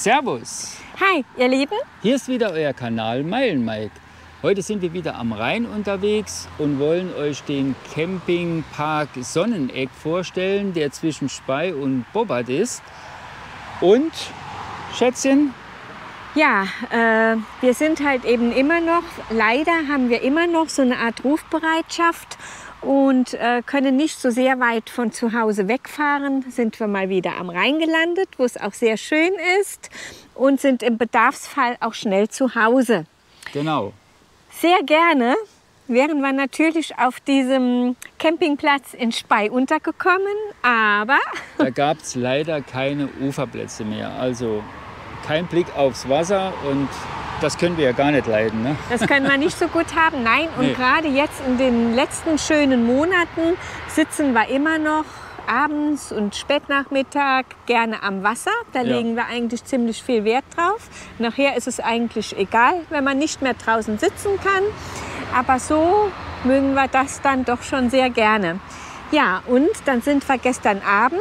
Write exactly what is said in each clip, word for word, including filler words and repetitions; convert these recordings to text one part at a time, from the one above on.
Servus! Hi, ihr Lieben! Hier ist wieder euer Kanal Meilen-Mike. Heute sind wir wieder am Rhein unterwegs und wollen euch den Campingpark Sonneneck vorstellen, der zwischen Spey und Bobbart ist. Und, Schätzchen? Ja, äh, wir sind halt eben immer noch, leider haben wir immer noch so eine Art Rufbereitschaft und äh, können nicht so sehr weit von zu Hause wegfahren. Sind wir mal wieder am Rhein gelandet, wo es auch sehr schön ist und sind im Bedarfsfall auch schnell zu Hause. Genau. Sehr gerne wären wir natürlich auf diesem Campingplatz in Spey untergekommen, aber da gab es leider keine Uferplätze mehr. Also kein Blick aufs Wasser und das können wir ja gar nicht leiden. Ne? Das können wir nicht so gut haben, nein. Und nee. Gerade jetzt in den letzten schönen Monaten sitzen wir immer noch abends und Spätnachmittag gerne am Wasser. Da ja. legen wir eigentlich ziemlich viel Wert drauf. Nachher ist es eigentlich egal, wenn man nicht mehr draußen sitzen kann. Aber so mögen wir das dann doch schon sehr gerne. Ja, und dann sind wir gestern Abend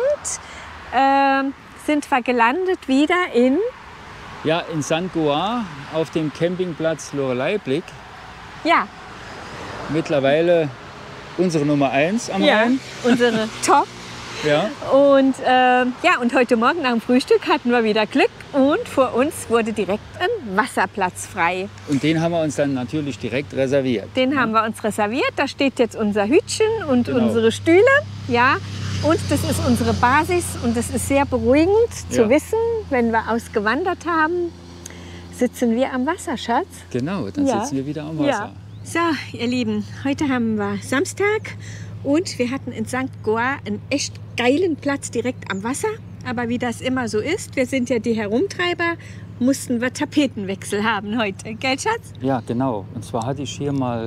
äh, sind wir gelandet wieder in Ja, in Sankt Goar auf dem Campingplatz Loreleyblick. Ja. Mittlerweile unsere Nummer eins am ja, Rhein. Unsere Top. Ja. Und, äh, ja, und heute Morgen nach dem Frühstück hatten wir wieder Glück und vor uns wurde direkt ein Wasserplatz frei. Und den haben wir uns dann natürlich direkt reserviert. Den ja. haben wir uns reserviert. Da steht jetzt unser Hütchen und genau. unsere Stühle. Ja. Und das ist unsere Basis und das ist sehr beruhigend zu ja. wissen, wenn wir ausgewandert haben, sitzen wir am Wasser, Schatz. Genau, dann ja. sitzen wir wieder am Wasser. Ja. So, ihr Lieben, heute haben wir Samstag und wir hatten in Sankt Goar einen echt geilen Platz direkt am Wasser. Aber wie das immer so ist, wir sind ja die Herumtreiber, mussten wir Tapetenwechsel haben heute, gell Schatz? Ja, genau. Und zwar hatte ich hier mal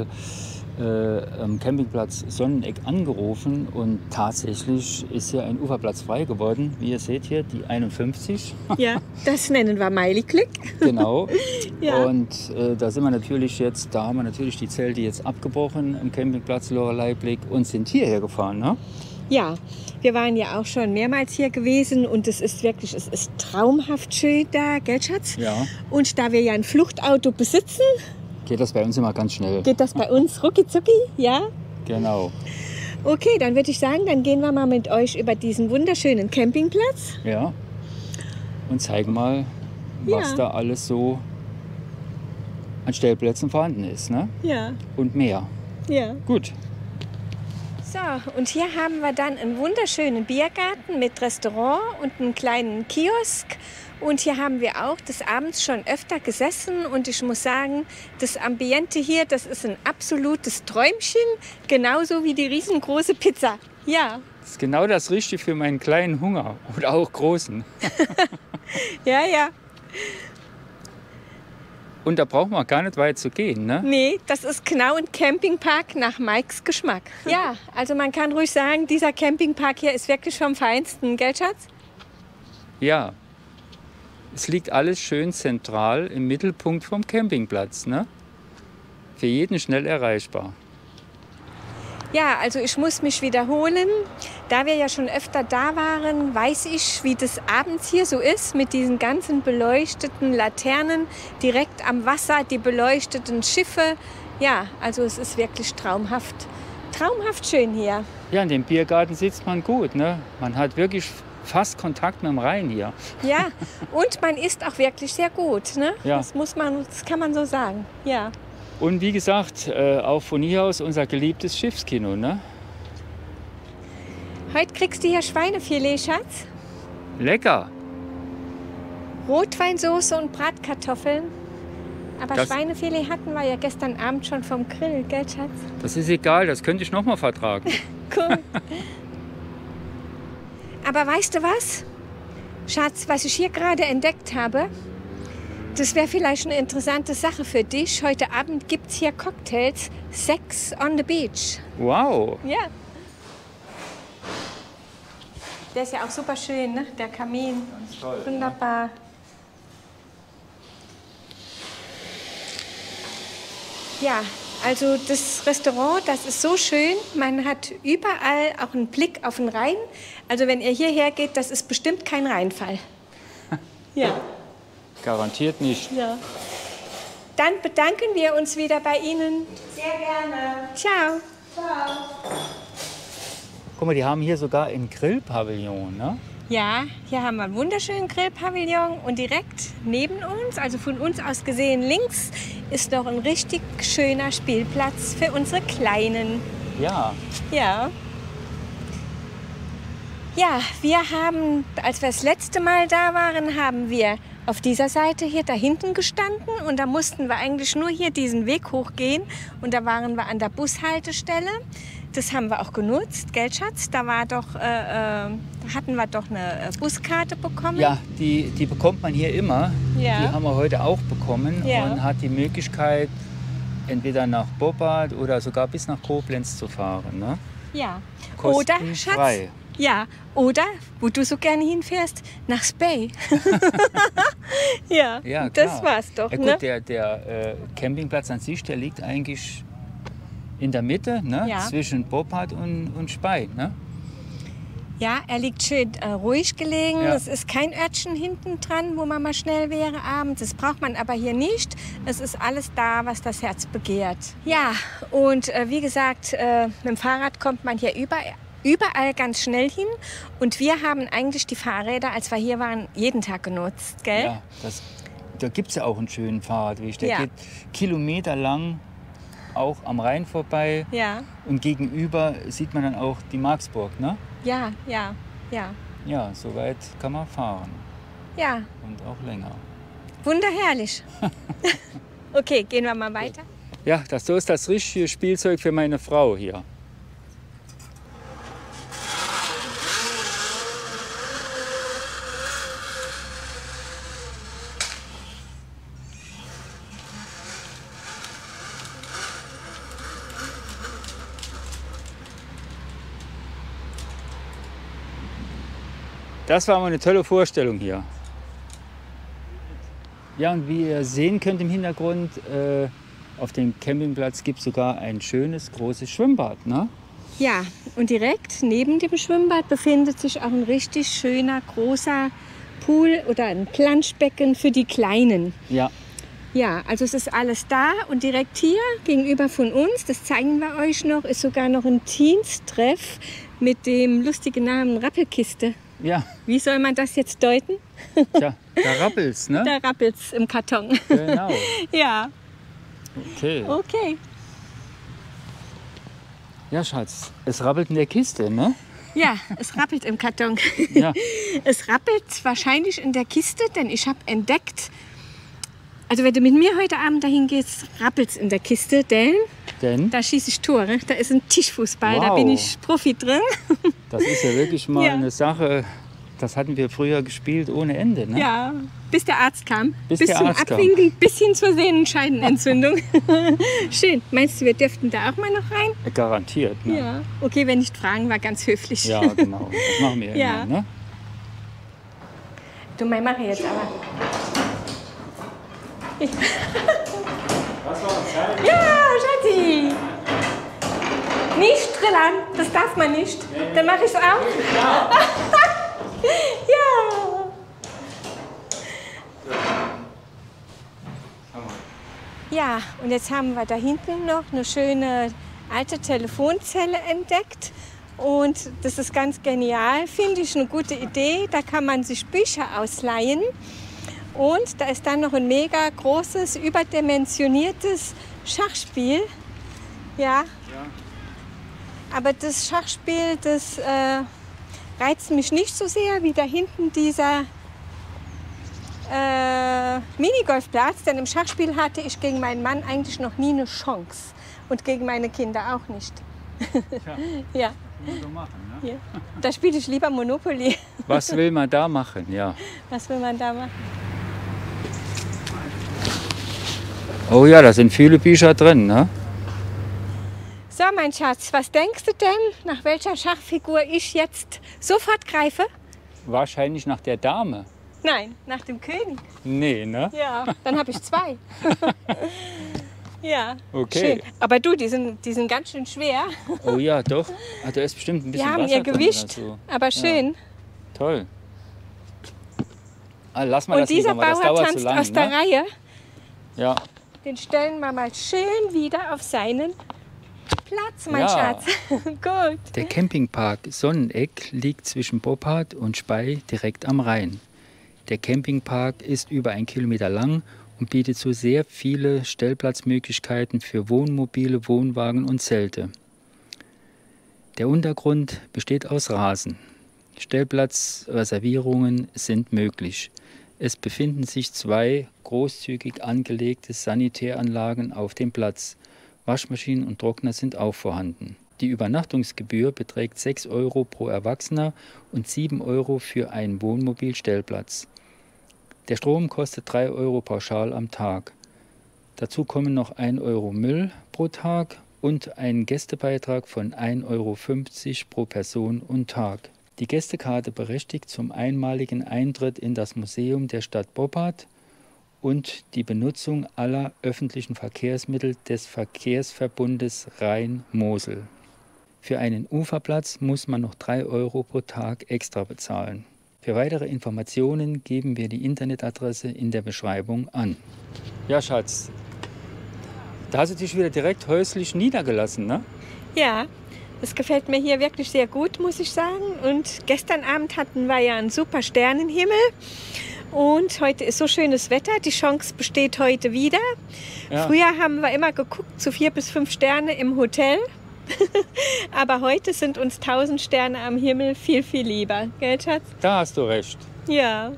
Äh, am Campingplatz Sonneneck angerufen und tatsächlich ist hier ein Uferplatz frei geworden. Wie ihr seht hier, die einundfünfzig. Ja, das nennen wir Meili-Klick. Genau. Ja. Und äh, da sind wir natürlich jetzt, da haben wir natürlich die Zelte jetzt abgebrochen am Campingplatz Loreleyblick und sind hierher gefahren, ne? Ja, wir waren ja auch schon mehrmals hier gewesen und es ist wirklich, es ist traumhaft schön da, gell Schatz? Ja. Und da wir ja ein Fluchtauto besitzen, geht das bei uns immer ganz schnell. Geht das bei uns rucki zucki, ja? Genau. Okay, dann würde ich sagen, dann gehen wir mal mit euch über diesen wunderschönen Campingplatz. Ja. Und zeigen mal, was ja. da alles so an Stellplätzen vorhanden ist, ne? Ja. Und mehr. Ja. Gut. So, und hier haben wir dann einen wunderschönen Biergarten mit Restaurant und einen kleinen Kiosk. Und hier haben wir auch des Abends schon öfter gesessen und ich muss sagen, das Ambiente hier, das ist ein absolutes Träumchen, genauso wie die riesengroße Pizza. Ja. Das ist genau das Richtige für meinen kleinen Hunger oder auch großen. Ja, ja. Und da braucht man gar nicht weit zu gehen, ne? Nee, das ist genau ein Campingpark nach Mikes Geschmack. Ja, also man kann ruhig sagen, dieser Campingpark hier ist wirklich vom Feinsten, gell Schatz? Ja. Es liegt alles schön zentral im Mittelpunkt vom Campingplatz, ne? Für jeden schnell erreichbar. Ja, also ich muss mich wiederholen. Da wir ja schon öfter da waren, weiß ich, wie das abends hier so ist mit diesen ganzen beleuchteten Laternen direkt am Wasser, die beleuchteten Schiffe. Ja, also es ist wirklich traumhaft. Traumhaft schön hier. Ja, in dem Biergarten sitzt man gut, ne? Man hat wirklich fast Kontakt mit dem Rhein hier. Ja, und man isst auch wirklich sehr gut, ne? Ja. Das muss man, das kann man so sagen, ja. Und wie gesagt, äh, auch von hier aus unser geliebtes Schiffskino, ne? Heute kriegst du hier Schweinefilet, Schatz. Lecker. Rotweinsauce und Bratkartoffeln. Aber Das- Schweinefilet hatten wir ja gestern Abend schon vom Grill, gell, Schatz? Das ist egal, das könnte ich noch mal vertragen. Cool. Aber weißt du was, Schatz, was ich hier gerade entdeckt habe? Das wäre vielleicht eine interessante Sache für dich. Heute Abend gibt es hier Cocktails. Sex on the Beach. Wow. Ja. Der ist ja auch super schön, ne? Der Kamin. Ganz toll. Wunderbar. Ja, also das Restaurant, das ist so schön. Man hat überall auch einen Blick auf den Rhein. Also wenn ihr hierher geht, das ist bestimmt kein Rheinfall. Ja. Garantiert nicht. Ja. Dann bedanken wir uns wieder bei Ihnen. Sehr gerne. Ciao. Ciao. Guck mal, die haben hier sogar einen Grillpavillon, ne? Ja, hier haben wir einen wunderschönen Grillpavillon und direkt neben uns, also von uns aus gesehen links, ist noch ein richtig schöner Spielplatz für unsere Kleinen. Ja. Ja. Ja, wir haben, als wir das letzte Mal da waren, haben wir auf dieser Seite hier da hinten gestanden und da mussten wir eigentlich nur hier diesen Weg hochgehen und da waren wir an der Bushaltestelle. Das haben wir auch genutzt, gell Schatz? Da war doch, äh, äh, da hatten wir doch eine Buskarte bekommen. Ja, die, die bekommt man hier immer. Ja. Die haben wir heute auch bekommen Ja. und hat die Möglichkeit, entweder nach Boppard oder sogar bis nach Koblenz zu fahren. Ne? Ja. Oder, Schatz, Kostenfrei. ja, oder, wo du so gerne hinfährst, nach Spey. Ja, Ja, das klar. war's doch. Ja, gut, Ne? der, der äh, Campingplatz an sich, der liegt eigentlich in der Mitte, ne? Ja. Zwischen Boppard und, und Spey. Ne? Ja, er liegt schön äh, ruhig gelegen. Ja. Es ist kein Örtchen hinten dran, wo man mal schnell wäre abends. Das braucht man aber hier nicht. Es ist alles da, was das Herz begehrt. Ja, und äh, wie gesagt, äh, mit dem Fahrrad kommt man hier überall, überall ganz schnell hin. Und wir haben eigentlich die Fahrräder, als wir hier waren, jeden Tag genutzt, gell? Ja, das, da gibt es ja auch einen schönen Fahrradweg. Der Ja. geht kilometerlang auch am Rhein vorbei. Ja, Und gegenüber sieht man dann auch die Marksburg. Ne? ja, ja, ja. Ja, so weit kann man fahren. Ja, Und auch länger. wunderherrlich. Okay, gehen wir mal weiter. Ja, das so ist das richtige Spielzeug für meine Frau hier. Das war mal eine tolle Vorstellung hier. Ja, und wie ihr sehen könnt im Hintergrund, äh, auf dem Campingplatz gibt es sogar ein schönes, großes Schwimmbad. Ne? Ja, und direkt neben dem Schwimmbad befindet sich auch ein richtig schöner, großer Pool oder ein Planschbecken für die Kleinen. Ja, Ja, also es ist alles da und direkt hier gegenüber von uns, das zeigen wir euch noch, ist sogar noch ein Teens-Treff mit dem lustigen Namen Rappelkiste. ja, Wie soll man das jetzt deuten? tja, da rappelt's, ne? Da rappelt's im Karton. Genau, Ja, okay. okay. Ja, Schatz, es rappelt in der Kiste, ne? Ja, es rappelt im Karton. Ja, Es rappelt wahrscheinlich in der Kiste, denn ich habe entdeckt, also wenn du mit mir heute Abend dahin gehst, rappelt es in der Kiste, denn denn da schieße ich Tore. Da ist ein Tischfußball, da Wow. bin ich Profi drin. das ist ja wirklich mal Ja. eine Sache, das hatten wir früher gespielt ohne Ende, ne? Ja, bis der Arzt kam. Bis bis der zum Arzt kam. Abwinken, bis hin zur Sehnenscheidenentzündung. Schön. Meinst du, wir dürften da auch mal noch rein? Garantiert, ne? Ja. Okay, wenn nicht fragen, war ganz höflich. Ja, genau, das machen wir Ja. immer, ne? Du, mein mache jetzt aber. Was war Zeit? Ja, Schatzi! Nicht trillern, das darf man nicht. Dann mache ich es auch. Ja. Ja, und jetzt haben wir da hinten noch eine schöne alte Telefonzelle entdeckt. Und das ist ganz genial, finde ich eine gute Idee. Da kann man sich Bücher ausleihen. Und da ist dann noch ein mega großes, überdimensioniertes Schachspiel. Ja. Aber das Schachspiel, das äh, reizt mich nicht so sehr wie da hinten dieser äh, Minigolfplatz. Denn im Schachspiel hatte ich gegen meinen Mann eigentlich noch nie eine Chance. Und gegen meine Kinder auch nicht. Ja. So machen, ne? Ja. Da spiele ich lieber Monopoly. Was will man da machen, ja. Was will man da machen? Oh ja, da sind viele Bücher drin, ne? So, mein Schatz, was denkst du denn, nach welcher Schachfigur ich jetzt sofort greife? Wahrscheinlich nach der Dame. Nein, nach dem König. Nee, ne? Ja, dann habe ich zwei. Ja, Okay. schön. Aber du, die sind, die sind ganz schön schwer. Oh ja, doch. Ah, da ist bestimmt ein Die bisschen haben Wasser ihr drin Gewicht, oder so. aber schön. Toll. Ah, lass mal Und das dieser lieber, weil das Bauer dauert tanzt zu lang, aus der ne? Reihe. Ja. Den stellen wir mal schön wieder auf seinen Platz, mein Ja. Schatz. Gut. Der Campingpark Sonneneck liegt zwischen Boppard und Spey direkt am Rhein. Der Campingpark ist über ein Kilometer lang und bietet so sehr viele Stellplatzmöglichkeiten für Wohnmobile, Wohnwagen und Zelte. Der Untergrund besteht aus Rasen. Stellplatzreservierungen sind möglich. Es befinden sich zwei großzügig angelegte Sanitäranlagen auf dem Platz. Waschmaschinen und Trockner sind auch vorhanden. Die Übernachtungsgebühr beträgt sechs Euro pro Erwachsener und sieben Euro für einen Wohnmobilstellplatz. Der Strom kostet drei Euro pauschal am Tag. Dazu kommen noch ein Euro Müll pro Tag und ein Gästebeitrag von ein Euro fünfzig pro Person und Tag. Die Gästekarte berechtigt zum einmaligen Eintritt in das Museum der Stadt Boppard und die Benutzung aller öffentlichen Verkehrsmittel des Verkehrsverbundes Rhein-Mosel. Für einen Uferplatz muss man noch drei Euro pro Tag extra bezahlen. Für weitere Informationen geben wir die Internetadresse in der Beschreibung an. Ja, Schatz, da hast du dich wieder direkt häuslich niedergelassen, ne? Ja, es gefällt mir hier wirklich sehr gut, muss ich sagen. Und gestern Abend hatten wir ja einen super Sternenhimmel. Und heute ist so schönes Wetter, die Chance besteht heute wieder. Ja. Früher haben wir immer geguckt, zu vier bis fünf Sterne im Hotel. Aber heute sind uns tausend Sterne am Himmel viel, viel lieber. Gell, Schatz? Da hast du recht. Ja.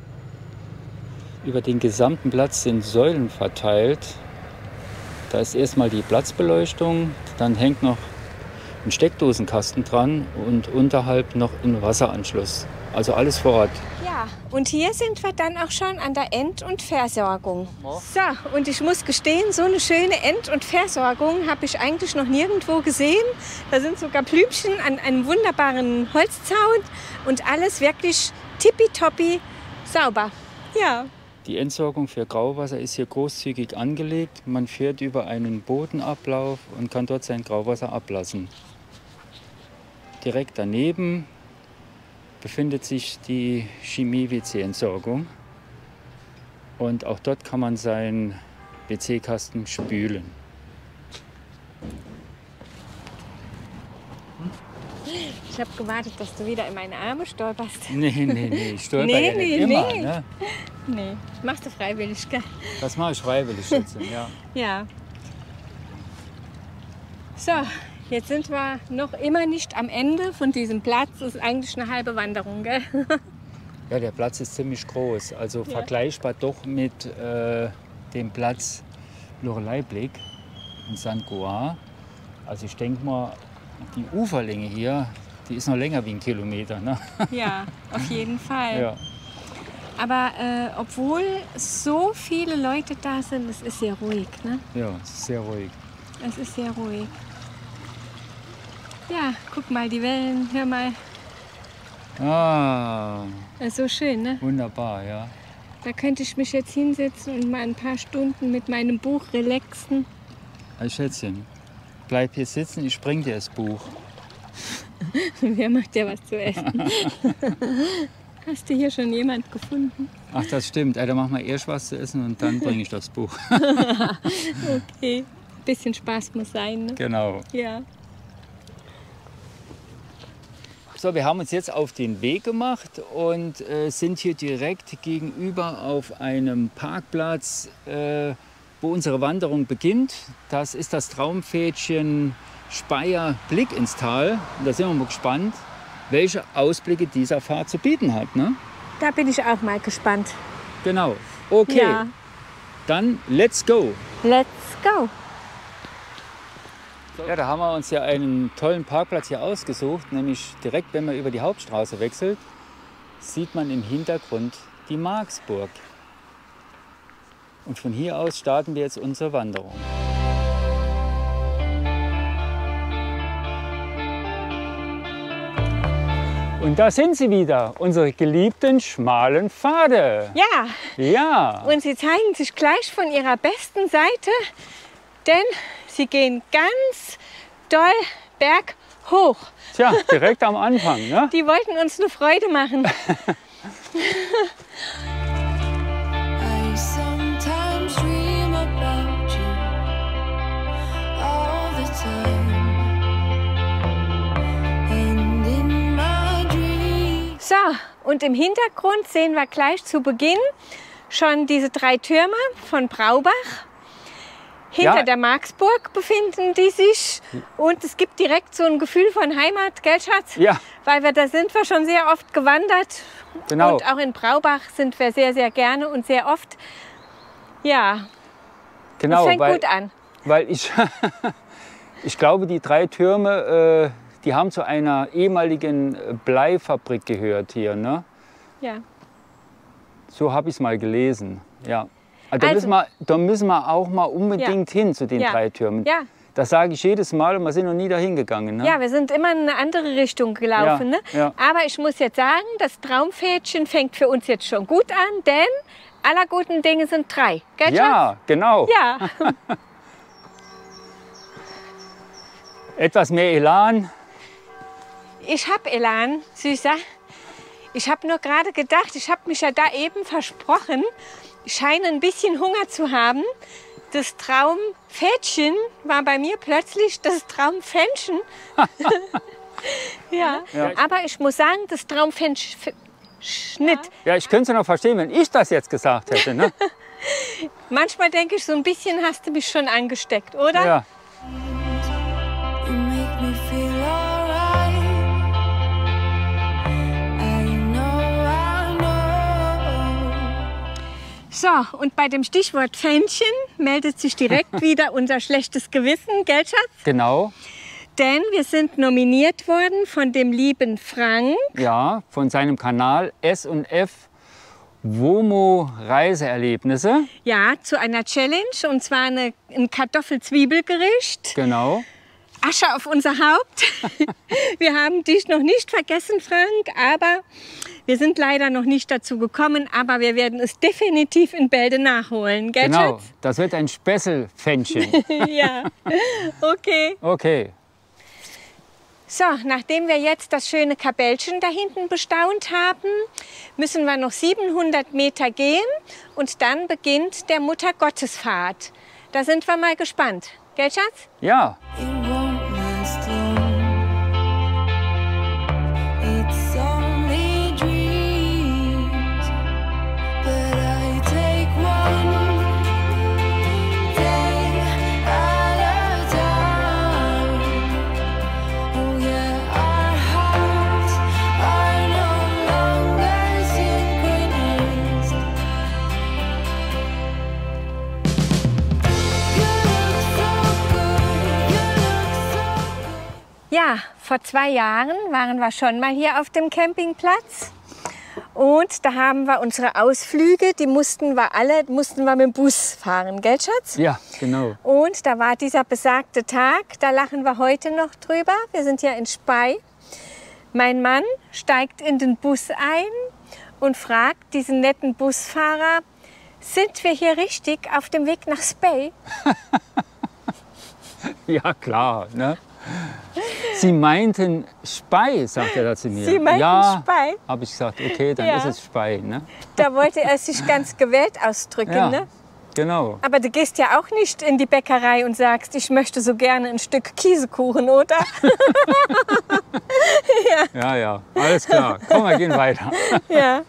Über den gesamten Platz sind Säulen verteilt. Da ist erstmal die Platzbeleuchtung, dann hängt noch ein Steckdosenkasten dran und unterhalb noch ein Wasseranschluss. Also alles vor Ort. Ja, und hier sind wir dann auch schon an der End- und Versorgung. So, und ich muss gestehen, so eine schöne End- und Versorgung habe ich eigentlich noch nirgendwo gesehen. Da sind sogar Blümchen an einem wunderbaren Holzzaun und alles wirklich tippitoppi sauber. Ja. Die Entsorgung für Grauwasser ist hier großzügig angelegt. Man fährt über einen Bodenablauf und kann dort sein Grauwasser ablassen. Direkt daneben befindet sich die Chemie-W C-Entsorgung. Und auch dort kann man seinen W C-Kasten spülen. Ich habe gewartet, dass du wieder in meine Arme stolperst. Nee, nee, nee, ich stolper Nee, ja nicht nee, immer. nee. Ne? Nee, machst du freiwillig, gell? Das mache ich freiwillig, Schätzchen, ja. Ja. So, jetzt sind wir noch immer nicht am Ende von diesem Platz. Das ist eigentlich eine halbe Wanderung, gell? Ja, der Platz ist ziemlich groß. Also Ja. vergleichbar doch mit äh, dem Platz Loreleyblick in Sankt Goar. Also ich denke mal, die Uferlänge hier, die ist noch länger wie ein Kilometer. Ne? Ja, auf jeden Fall. Ja. Aber äh, obwohl so viele Leute da sind, es ist sehr ruhig, ne? Ja, es ist sehr ruhig. Es ist sehr ruhig. Ja, guck mal, die Wellen, hör mal. Ah, Das ist so schön, ne? wunderbar, ja. Da könnte ich mich jetzt hinsetzen und mal ein paar Stunden mit meinem Buch relaxen. Also Schätzchen, bleib hier sitzen, ich bring dir das Buch. Wer macht dir was zu essen? Hast du hier schon jemand gefunden? Ach, das stimmt. Ey, dann machen wir erst was zu essen und dann bringe ich das Buch. Okay, bisschen Spaß muss sein, ne? Genau. Ja. So, wir haben uns jetzt auf den Weg gemacht und äh, sind hier direkt gegenüber auf einem Parkplatz, äh, wo unsere Wanderung beginnt. Das ist das Traumpfädchen Speyer Blick ins Tal. Und da sind wir mal gespannt, welche Ausblicke dieser Fahrt zu bieten hat. Ne? Da bin ich auch mal gespannt. Genau. Okay, Ja. dann let's go. Let's go. Ja, da haben wir uns ja einen tollen Parkplatz hier ausgesucht, nämlich direkt, wenn man über die Hauptstraße wechselt, sieht man im Hintergrund die Marksburg. Und von hier aus starten wir jetzt unsere Wanderung. Und da sind sie wieder, unsere geliebten schmalen Pfade. Ja, Ja, und sie zeigen sich gleich von ihrer besten Seite, denn sie gehen ganz doll berghoch. tja, direkt am Anfang. Ne? Die wollten uns eine Freude machen. und im Hintergrund sehen wir gleich zu Beginn schon diese drei Türme von Braubach. Hinter Ja. der Marksburg befinden die sich und es gibt direkt so ein Gefühl von Heimat, gell Schatz? Ja. Weil wir, da sind wir schon sehr oft gewandert. Genau. Und auch in Braubach sind wir sehr, sehr gerne und sehr oft. Ja, Genau, das fängt weil, gut an. weil ich, ich glaube, die drei Türme, äh, die haben zu einer ehemaligen Bleifabrik gehört hier. Ne? Ja. So habe ich es mal gelesen. Ja. Also, da, Also- müssen wir, da müssen wir auch mal unbedingt hin zu den Ja. drei Türmen. Ja. Das sage ich jedes Mal und wir sind noch nie dahin gegangen. Ne? Ja, wir sind immer in eine andere Richtung gelaufen. Ja, Ne? ja. Aber ich muss jetzt sagen, das Traumpfädchen fängt für uns jetzt schon gut an, denn aller guten Dinge sind drei. Gell, Ja, genau. Schatz? Ja. Etwas mehr Elan. Ich habe Elan, Süßer. Ich habe nur gerade gedacht, ich habe mich ja da eben versprochen, ich scheine ein bisschen Hunger zu haben. Das Traumpfädchen war bei mir plötzlich das Traumpfännchen. ja. Ja. Aber ich muss sagen, das Traumpfännchen Schnitt. Ja, ich könnte es noch verstehen, wenn ich das jetzt gesagt hätte. Ne? Manchmal denke ich, so ein bisschen hast du mich schon angesteckt, oder? Ja. You make me feel alright. I know, I know. So, und bei dem Stichwort Fännchen meldet sich direkt wieder unser schlechtes Gewissen, gell, Schatz? Genau. Denn wir sind nominiert worden von dem lieben Frank. Ja, von seinem Kanal S und F Womo Reiseerlebnisse. Ja, zu einer Challenge, und zwar eine, ein Kartoffel-Zwiebelgericht. Genau. Asche auf unser Haupt. Wir haben dich noch nicht vergessen, Frank, aber wir sind leider noch nicht dazu gekommen. Aber wir werden es definitiv in Bälde nachholen, gell, Genau. Schatz? Das wird ein Spesselfännchen. Ja, okay. Okay. So, nachdem wir jetzt das schöne Kapellchen da hinten bestaunt haben, müssen wir noch siebenhundert Meter gehen und dann beginnt der Muttergottesfahrt. Da sind wir mal gespannt. Gell, Schatz? Ja. It won't last long. It's only dreams, but I take one day at a time. Oh yeah, our hearts are no longer synchronized. You look so good, you look so. Ja, vor zwei Jahren waren wir schon mal hier auf dem Campingplatz. Und da haben wir unsere Ausflüge, die mussten wir alle, mussten wir mit dem Bus fahren, gell, Schatz? Ja, genau. Und da war dieser besagte Tag, da lachen wir heute noch drüber. Wir sind ja in Spey. Mein Mann steigt in den Bus ein und fragt diesen netten Busfahrer, sind wir hier richtig auf dem Weg nach Spey? Ja, klar. Ne? Sie meinten Spey, sagt er da zu mir. Sie meinten ja, Spey? habe ich gesagt, okay, dann Ja. ist es Spey. Ne? Da wollte er sich ganz gewählt ausdrücken. Ja, Ne? genau. Aber du gehst ja auch nicht in die Bäckerei und sagst, ich möchte so gerne ein Stück Käsekuchen, oder? Ja, ja, alles klar. Komm, wir gehen weiter. Ja.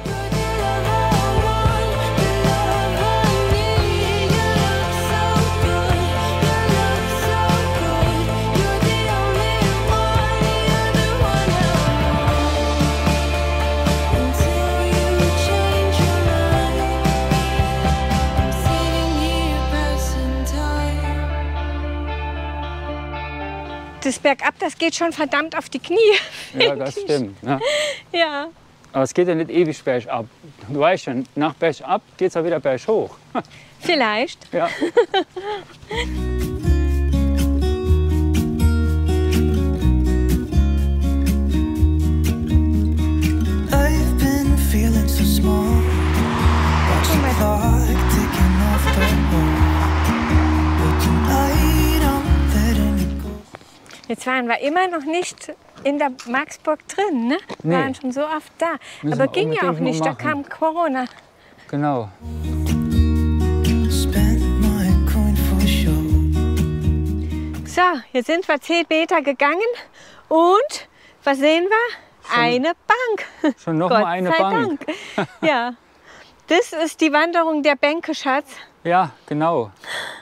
Das Bergab, das geht schon verdammt auf die Knie. Ja, das stimmt. Ne? Ja. Aber es geht ja nicht ewig bergab. Du weißt schon, nach bergab geht es ja wieder berghoch. Vielleicht. Ja. I've been feeling so small. Watch the clock ticking off the wall. But tonight I'm letting it go. Jetzt waren wir immer noch nicht in der Marksburg drin, ne? Wir Nee. waren schon so oft da. Müssen Aber wir ging ja auch unbedingt nicht, mal da kam Corona. Genau. Spend my coin for sure. So, jetzt sind wir zehn Meter gegangen und was sehen wir? eine Bank. Schon noch Gott mal eine sei Bank. Dank. Ja, das ist die Wanderung der Bänke, Schatz. Ja, genau.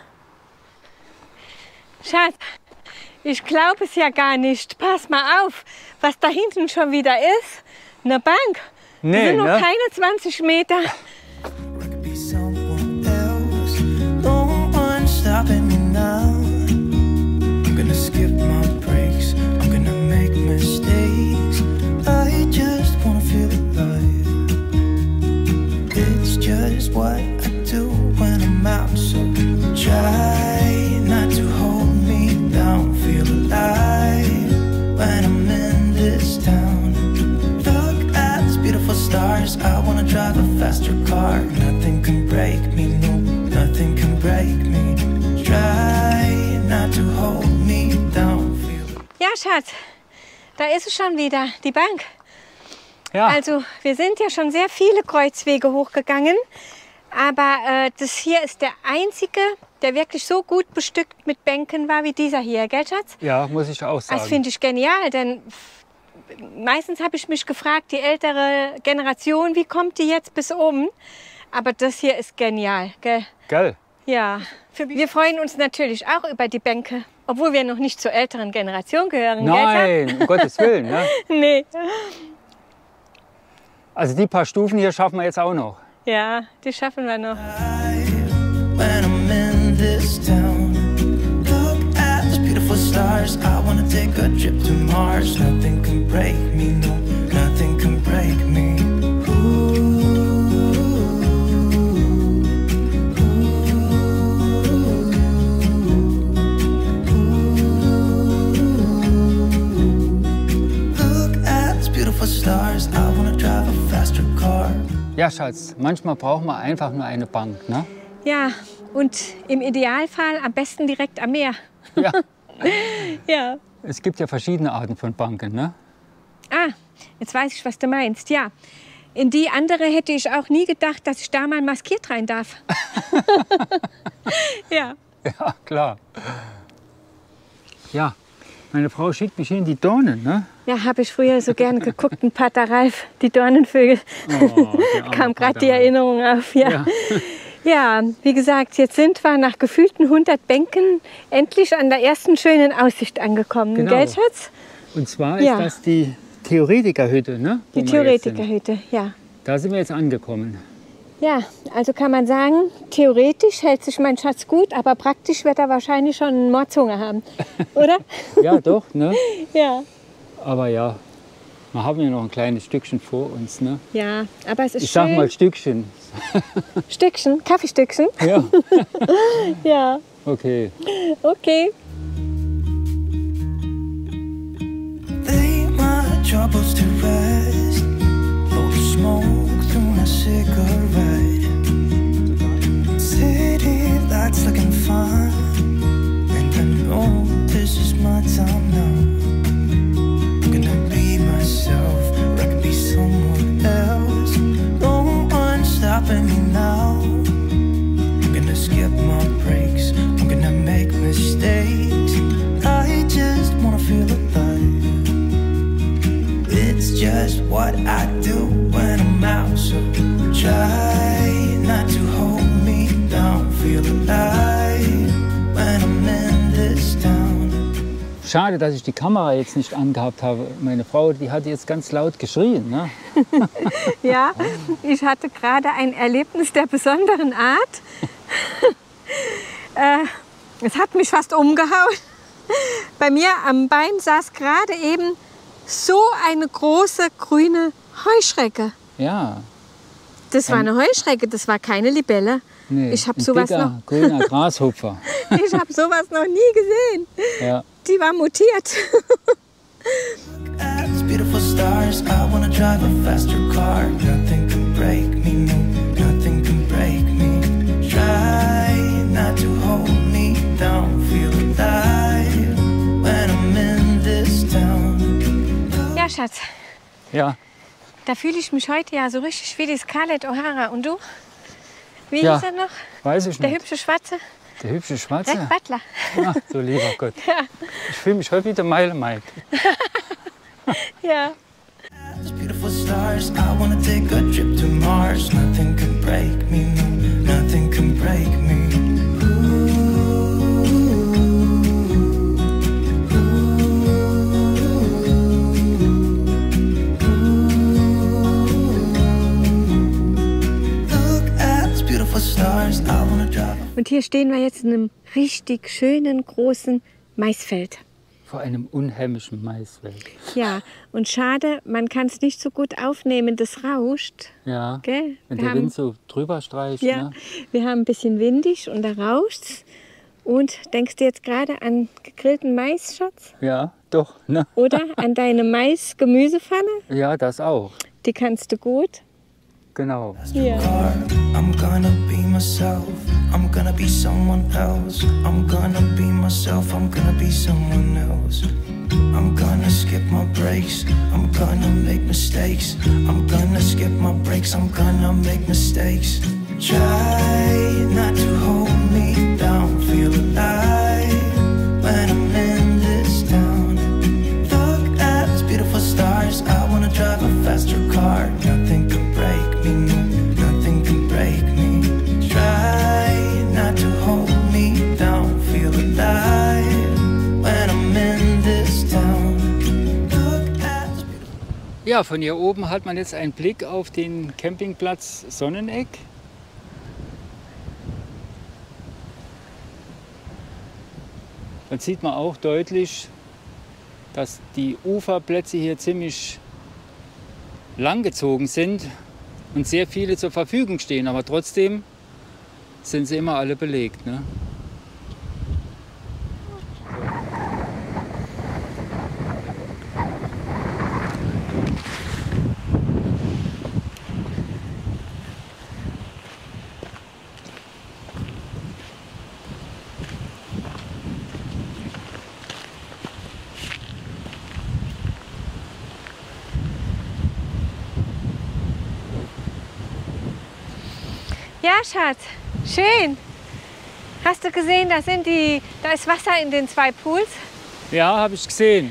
Schatz, ich glaube es ja gar nicht. Pass mal auf, was da hinten schon wieder ist. Eine Bank. Das Nee, sind noch ne? keine zwanzig Meter. I could be someone else. No one's stopping me now. I'm gonna skip my breaks. I'm gonna make mistakes. I just wanna feel alive. It's just what I do when I'm out. So try not to hold me down. Feel alive when I'm in this town. Look at these beautiful stars. I wanna drive a faster car. Nothing can break me, no, nothing can break me. Try not to hold me down. Feel Ja, Schatz, da ist es schon wieder, die Bank. Ja, Also, wir sind ja schon sehr viele Kreuzwege hochgegangen. Aber äh, das hier ist der einzige, der wirklich so gut bestückt mit Bänken war wie dieser hier, gell, Schatz? ja, muss ich auch sagen. Das finde ich genial, denn meistens habe ich mich gefragt, die ältere Generation, wie kommt die jetzt bis oben? Aber das hier ist genial, gell? Gell? Ja. Wir freuen uns natürlich auch über die Bänke, obwohl wir noch nicht zur älteren Generation gehören, gell? Nein, um Gottes Willen. Ne? Schatz? Nee. Also die paar Stufen hier schaffen wir jetzt auch noch. Ja, die schaffen wir noch. when I'm in this town. Look at these beautiful stars. I wanna take a trip to Mars. Nothing can break me, no, nothing can break me. Look at these beautiful stars. I wanna drive a faster car. Ja, Schatz, manchmal braucht man einfach nur eine Bank. Ne? Ja, und im Idealfall am besten direkt am Meer. Ja. Ja. Es gibt ja verschiedene Arten von Banken. Ne? Ah, jetzt weiß ich, was du meinst. Ja, in die andere hätte ich auch nie gedacht, dass ich da mal maskiert rein darf. Ja. Ja, klar. Ja, meine Frau schickt mich hier in die Dornen. Ne? Ja, habe ich früher so gerne geguckt, ein Pater Ralf, die Dornenvögel. Oh, der arme Kam gerade Pater die Ralf. Erinnerung auf. Ja. Ja. Ja, wie gesagt, jetzt sind wir nach gefühlten hundert Bänken endlich an der ersten schönen Aussicht angekommen. Genau. Gell, Schatz? Und zwar Ja. ist das die Theoretikerhütte. Ne? wo Die wir jetzt sind. Theoretikerhütte, ja. Da sind wir jetzt angekommen. Ja, also kann man sagen, theoretisch hält sich mein Schatz gut, aber praktisch wird er wahrscheinlich schon einen Mordshunger haben, oder? Ja, doch. Ne? Ja. Aber ja, wir haben ja noch ein kleines Stückchen vor uns. Ne? Ja, aber es ist Ich schön. sag mal Stückchen. Stückchen, Kaffeestückchen. Ja, Ja, okay. okay. Lay my troubles to rest. Blow the smoke through my cigarette. City lights looking fine, and I know this is my time now. I'm gonna be myself, or I can be someone else. No one's stopping me now. I'm gonna skip my breaks. I'm gonna make mistakes. I just wanna feel alive. It's just what I do when I'm out. So try not to hold me down. Feel alive when I'm in this town. Schade, dass ich die Kamera jetzt nicht angehabt habe. Meine Frau, die hat jetzt ganz laut geschrien. Ne? Ja, ich hatte gerade ein Erlebnis der besonderen Art. äh, es hat mich fast umgehauen. Bei mir am Bein saß gerade eben so eine große grüne Heuschrecke. Ja, Das war eine Heuschrecke, das war keine Libelle. nee, Ich habe ein sowas, dicker, noch- grüner Grashupfer. ich hab sowas noch nie gesehen. Ja. Die war mutiert. At these beautiful stars, I wanna drive a faster car. Nothing can break me, no, nothing can break me. Try not to hold me down. Feel alive when I'm in this town. Ja, Schatz, Ja, da fühle ich mich heute ja so richtig wie die Scarlett O'Hara. Und du? Wie Ja. hieß er noch? weiß ich Der nicht. hübsche Schwarze? Der hübsche Schwarze. Red Butler. Ach du lieber Gott. Ja. Ich fühle mich heute wieder Meile Mike. Ja. stars. I wanna take a trip to Mars. Nothing can break me, no, nothing can break me. Und hier stehen wir jetzt in einem richtig schönen, großen Maisfeld. Vor einem unheimlichen Maisfeld. Ja, und schade, man kann es nicht so gut aufnehmen, das rauscht. Ja, Gell? wenn Wir der haben- Wind so drüber streicht. Ja, Ne? wir haben ein bisschen windig und da rauscht's. Und denkst du jetzt gerade an gegrillten Mais, Schatz? Ja, doch. Ne? Oder an deine Mais-Gemüsepfanne? Ja, das auch. Die kannst du gut. Genau. Ja. car. I'm gonna be myself. I'm gonna be someone else. I'm gonna be myself. I'm gonna be someone else. I'm gonna skip my breaks. I'm gonna make mistakes. I'm gonna skip my breaks. I'm gonna make mistakes. Try not to hold me down. Feel alive when I'm in this town. Look at these beautiful stars. I wanna drive a faster car. Nothing can break me, no, nothing can break me. Try not to hold me down. Feel alive when I'm in this town. Look at these beautiful Ja, von hier oben hat man jetzt einen Blick auf den Campingplatz Sonneneck. Dann sieht man auch deutlich, dass die Uferplätze hier ziemlich langgezogen sind und sehr viele zur Verfügung stehen. Aber trotzdem sind sie immer alle belegt. Ne? Ja, Schatz, schön. Hast du gesehen, da, sind die, da ist Wasser in den zwei Pools? Ja, habe ich gesehen.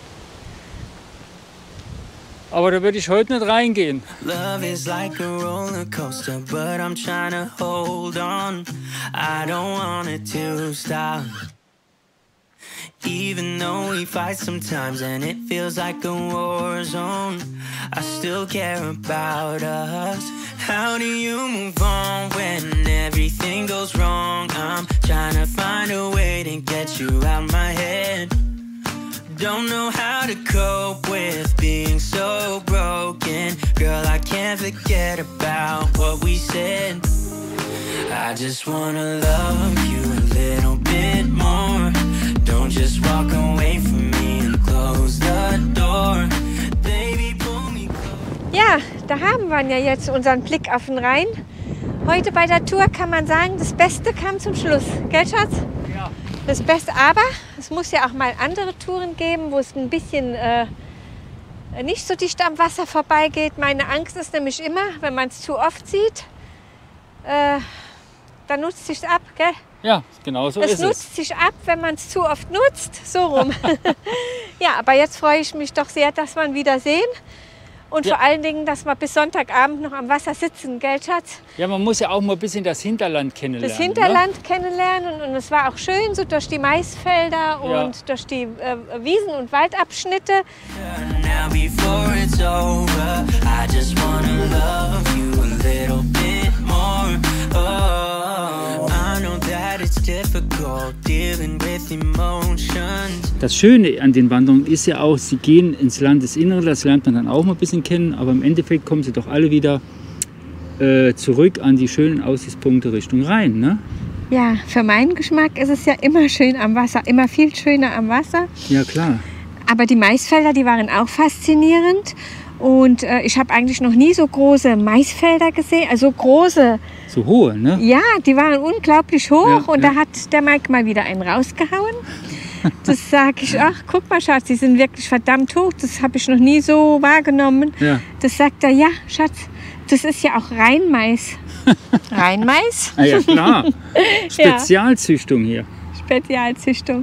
Aber da würde ich heute nicht reingehen. Love is like a roller coaster, but I'm trying to hold on. I don't want it to stop. Even though we fight sometimes and it feels like a war zone, I still care about us. How do you move on when everything goes wrong? I'm trying to find a way to get you out my head. Don't know how to cope with being so broken. Girl, I can't forget about what we said. I just wanna love you a little bit more. Don't just walk away from me and close the door. Baby, pull me close. Ja, da haben wir ja jetzt unseren Blick auf den Rhein. Heute bei der Tour kann man sagen, das Beste kam zum Schluss. Gell, Schatz? Ja. Das Beste, aber es muss ja auch mal andere Touren geben, wo es ein bisschen äh, nicht so dicht am Wasser vorbeigeht. Meine Angst ist nämlich immer, wenn man es zu oft sieht, äh, dann nutzt es sich ab, gell? Ja, genau so Es ist nutzt es. sich ab, wenn man es zu oft nutzt, so rum. Ja, aber jetzt freue ich mich doch sehr, dass wir ihn wieder sehen. Und Ja. vor allen Dingen, dass wir bis Sonntagabend noch am Wasser sitzen, gell, Schatz? Ja, man muss ja auch mal ein bisschen das Hinterland kennenlernen. Das Hinterland kennenlernen und es war auch schön, so durch die Maisfelder Ja. und durch die äh, Wiesen- und Waldabschnitte. Now before it's over, I just wanna love you a little bit more. Oh, I know that it's difficult dealing with emotions. Das Schöne an den Wanderungen ist ja auch, sie gehen ins Landesinnere, das lernt man dann auch mal ein bisschen kennen, aber im Endeffekt kommen sie doch alle wieder äh, zurück an die schönen Aussichtspunkte Richtung Rhein. Ne? Ja, für meinen Geschmack ist es ja immer schön am Wasser, immer viel schöner am Wasser. Ja, klar. Aber die Maisfelder, die waren auch faszinierend. Und äh, ich habe eigentlich noch nie so große Maisfelder gesehen, also große. So hohe, ne? Ja, die waren unglaublich hoch Ja, und ja. da hat der Mike mal wieder einen rausgehauen. Das sage ich, ach, guck mal, Schatz, die sind wirklich verdammt hoch. Das habe ich noch nie so wahrgenommen. Ja. Das sagt er, ja, Schatz, das ist ja auch Rheinmais. Rheinmais? Ah, ja, klar. Spezialzüchtung hier. Spezialzüchtung.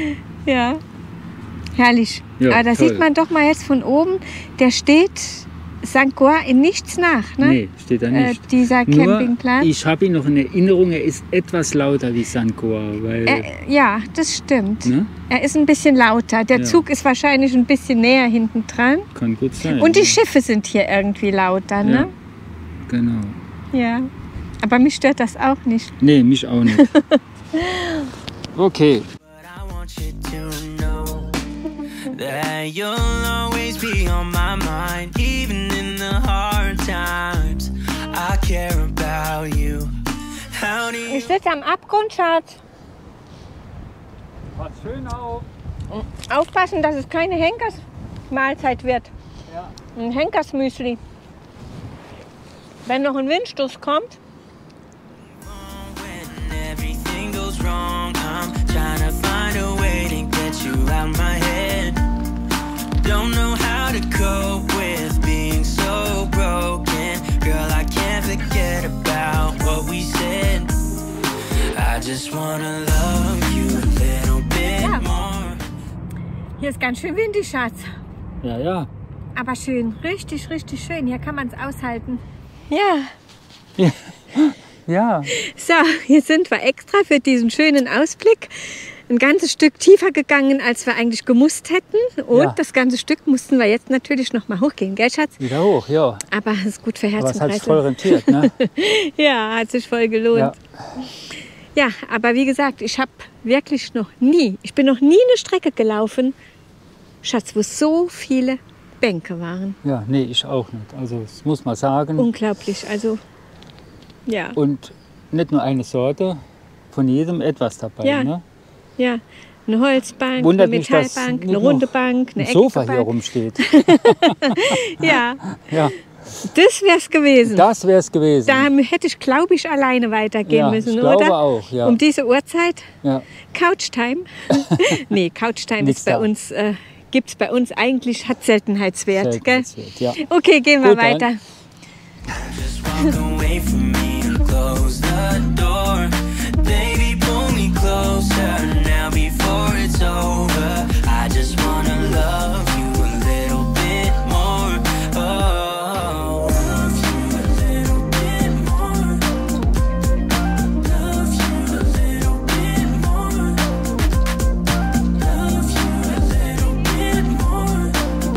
Ja, herrlich. Ja, Aber da toll. sieht man doch mal jetzt von oben, der steht Sankt Goar in nichts nach, ne? Nee, steht da Äh, nicht. dieser Nur, Campingplatz. ich habe ihn noch in Erinnerung, er ist etwas lauter wie Sankt Goar, weil, Äh, ja, das stimmt. ne? Er ist ein bisschen lauter. Der Ja. Zug ist wahrscheinlich ein bisschen näher hinten dran. Kann gut sein. Und die ja. Schiffe sind hier irgendwie lauter, Ja, ne? genau. Ja. Aber mich stört das auch nicht. Nee, mich auch nicht. Okay. But I want you to know that you'll always be on my mind, even in the hard times. I care about you. How do you Ich sitze am Abgrund, Schatz. Pass schön auf. Aufpassen, dass es keine Henkersmahlzeit wird. Ja. Ein Henkersmüsli. Wenn noch ein Windstoß kommt, when everything goes wrong? I'm trying to find a way to get you out my head. Don't know how to cope with being so broken. Girl, I can't forget about what we said. I just wanna love you a little bit Ja. more. hier ist ganz schön windig, Schatz. Ja, ja. Aber schön, richtig, richtig schön. Hier kann man es aushalten. Ja, Ja, so, hier sind wir extra für diesen schönen Ausblick ein ganzes Stück tiefer gegangen, als wir eigentlich gemusst hätten. Und Ja. das ganze Stück mussten wir jetzt natürlich noch mal hochgehen, gell, Schatz? wieder hoch, ja. Aber es ist gut für Herz Aber es und hat sich voll Kreislauf. rentiert, ne? Ja, hat sich voll gelohnt. Ja. Ja, aber wie gesagt, ich habe wirklich noch nie, ich bin noch nie eine Strecke gelaufen, Schatz, wo so viele Bänke waren. Ja, nee, ich auch nicht. Also das muss man sagen. Unglaublich, also ja, Und nicht nur eine Sorte, von jedem etwas dabei. Ja. Ne? ja. Eine Holzbank, Wundert eine mich, dass Metallbank, nicht eine noch runde Bank, eine Ein Sofa eckige hier Bank. rumsteht. Ja, Ja, das wär's gewesen. das wäre es gewesen. Da hätte ich, glaube ich, alleine weitergehen ja, müssen, ich glaube oder? auch, ja. Um diese Uhrzeit? ja. Couchtime? Nee, Couchtime Nix ist bei da. uns, äh, gibt es bei uns eigentlich, hat Seltenheitswert. Gell? Seltenheitswert, ja. Okay, gehen wir Gut, dann. weiter. Just walk away from me and close the door. Baby, pull me closer now before it's over. I just wanna love you a little bit more. Oh, love you a little bit more. Love you a little bit more. Love you a little bit more.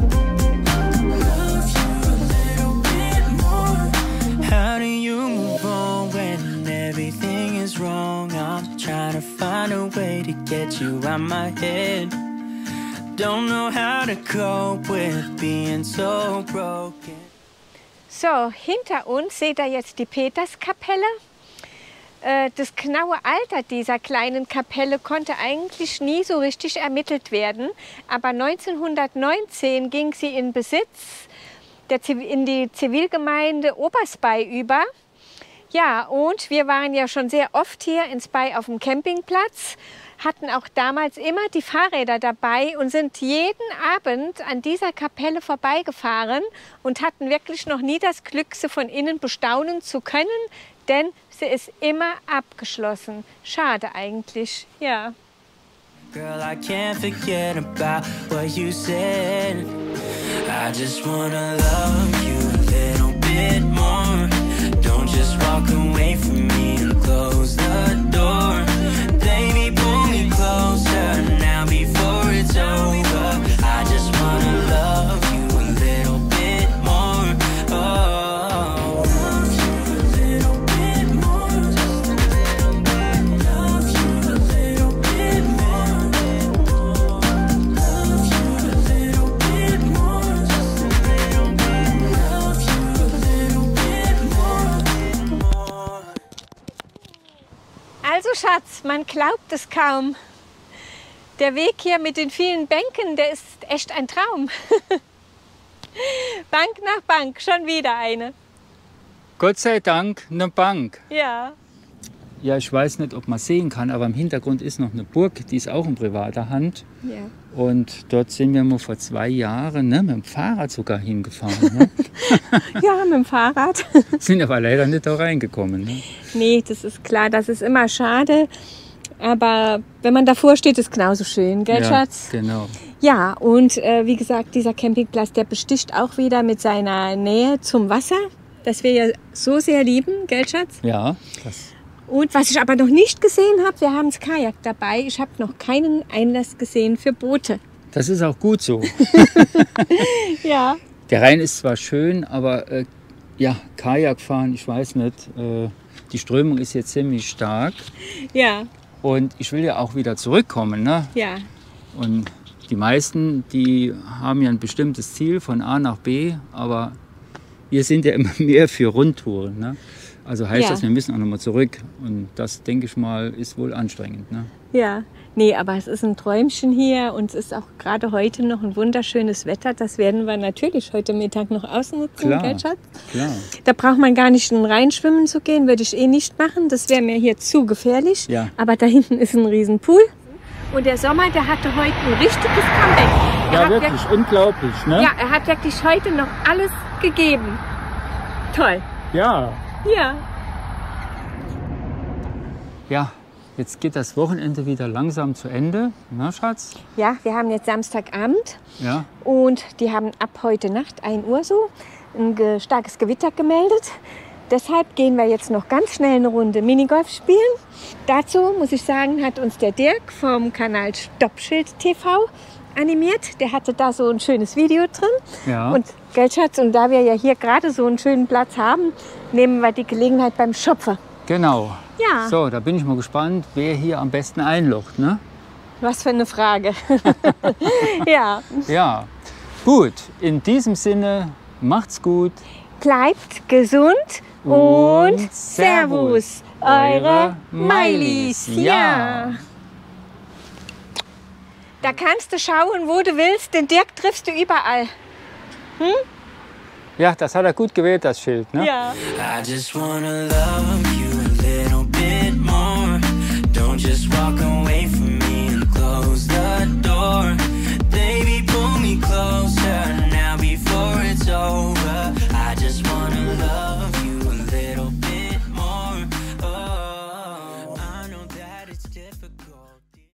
Love you a little bit more. How do you move on when everything is wrong? I'm trying to find a way to get you out my head. Don't know how to cope with being so broken. So, hinter uns seht ihr jetzt die Peterskapelle. Äh, Das genaue Alter dieser kleinen Kapelle konnte eigentlich nie so richtig ermittelt werden. Aber neunzehnhundertneunzehn ging sie in Besitz der, Ziv- in die Zivilgemeinde Oberspey über. Ja, und wir waren ja schon sehr oft hier in Spey auf dem Campingplatz, hatten auch damals immer die Fahrräder dabei und sind jeden Abend an dieser Kapelle vorbeigefahren und hatten wirklich noch nie das Glück, sie von innen bestaunen zu können, denn sie ist immer abgeschlossen. Schade eigentlich, ja. Girl, I can't forget about what you said. I just wanna love you a little bit more. Don't just walk away from me and close the door. Baby, pull me closer now before it's over. I just wanna love you a little bit more. Oh, love you a little bit more. Just a little bit. Love you a little bit more. Love you a little bit more. Just a little bit. Love you a little bit more. Also Schatz, man glaubt es kaum. Der Weg hier mit den vielen Bänken, der ist echt ein Traum. Bank nach Bank, schon wieder eine. Gott sei Dank eine Bank. Ja. Ja, ich weiß nicht, ob man sehen kann, aber im Hintergrund ist noch eine Burg, die ist auch in privater Hand. Ja. Und dort sind wir mal vor zwei Jahren ne, mit dem Fahrrad sogar hingefahren. Ne? Ja, mit dem Fahrrad. Sind aber leider nicht da reingekommen. Ne? Nee, das ist klar, das ist immer schade. Aber wenn man davor steht, ist es genauso schön, gell, Ja, Schatz? genau. Ja, und äh, wie gesagt, dieser Campingplatz, der besticht auch wieder mit seiner Nähe zum Wasser, das wir ja so sehr lieben, gell, Schatz? Ja, das, Und was ich aber noch nicht gesehen habe, wir haben das Kajak dabei. Ich habe noch keinen Einlass gesehen für Boote. das ist auch gut so. Ja. Der Rhein ist zwar schön, aber äh, ja, Kajak fahren, ich weiß nicht. Äh, die Strömung ist jetzt ziemlich stark Ja, und ich will ja auch wieder zurückkommen. Ne? ja, Und die meisten, die haben ja ein bestimmtes Ziel von A nach B, aber wir sind ja immer mehr für Rundtouren. Ne? Also heißt Ja. das, wir müssen auch nochmal zurück. Und das, denke ich mal, ist wohl anstrengend. Ne? ja. Nee, aber es ist ein Träumchen hier und es ist auch gerade heute noch ein wunderschönes Wetter. Das werden wir natürlich heute Mittag noch ausnutzen, Klar. gell, Schatz? Klar. Da braucht man gar nicht in den Rhein schwimmen zu gehen, würde ich eh nicht machen. Das wäre mir hier zu gefährlich. Ja. Aber da hinten ist ein Riesenpool. Und der Sommer, der hatte heute ein richtiges Comeback. Er Ja, hat wirklich, unglaublich. Ne? Ja, er hat wirklich heute noch alles gegeben. Toll. Ja. Ja. Ja, jetzt geht das Wochenende wieder langsam zu Ende. Na, Schatz? Ja, wir haben jetzt Samstagabend Ja. und die haben ab heute Nacht ein Uhr so ein ge starkes Gewitter gemeldet. Deshalb gehen wir jetzt noch ganz schnell eine Runde Minigolf spielen. Dazu muss ich sagen, hat uns der Dirk vom Kanal Stoppschild T V animiert. Der hatte da so ein schönes Video drin. Ja. Und gell, Schatz, und da wir ja hier gerade so einen schönen Platz haben, nehmen wir die Gelegenheit beim Schopfer. Genau. Ja. So, da bin ich mal gespannt, wer hier am besten einlocht. Ne? Was für eine Frage. Ja. Ja. Gut, in diesem Sinne, macht's gut. Bleibt gesund und, Und Servus, Servus, eure eure Mailis. Mailis. Ja. Ja. Da kannst du schauen, wo du willst. Den Dirk triffst du überall. Ja, das hat er gut gewählt, das Schild. Ne? Ja. I just wanna love you a little bit more. Don't just walk away from me and close the door.